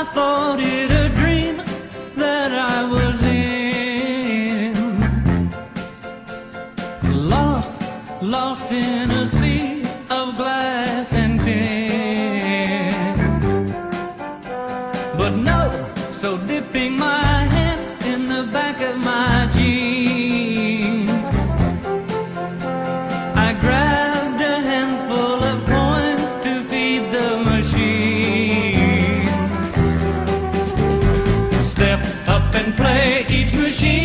thought it a dream that I was in, lost in a sea of glass and tin. But no, so dipping my hand in the back of my jeans, I grabbed a handful of coins to feed the machine. Step up and play, each machine